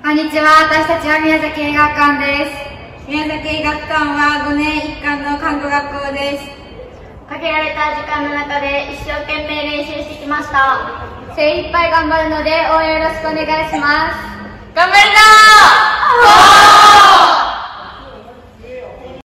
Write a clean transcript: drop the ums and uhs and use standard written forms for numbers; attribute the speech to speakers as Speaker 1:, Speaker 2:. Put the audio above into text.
Speaker 1: こんにちは、私たちは宮崎映画館です。
Speaker 2: 宮崎映画館は5年一貫の看護学校です。
Speaker 1: 限られた時間の中で一生懸命練習してきました。精一杯頑張るので応援よろしくお願いします。
Speaker 2: 頑張るぞー。